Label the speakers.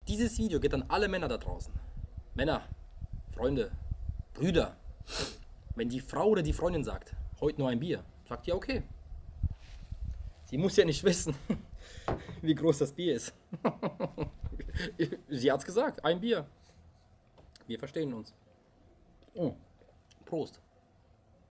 Speaker 1: Dieses Video geht an alle Männer da draußen. Männer, Freunde, Brüder. Wenn die Frau oder die Freundin sagt, heute nur ein Bier, sagt ja okay. Sie muss ja nicht wissen, wie groß das Bier ist. Sie hat's gesagt, ein Bier. Wir verstehen uns. Oh, Prost.